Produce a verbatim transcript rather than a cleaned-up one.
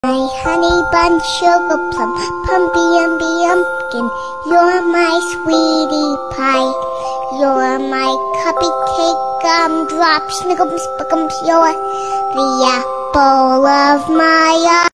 My honey bun sugar plum, pumpy umby umpkin, you're my sweetie pie. You're my cupcake gumdrop, snickums, spickums, you're the apple of my eye.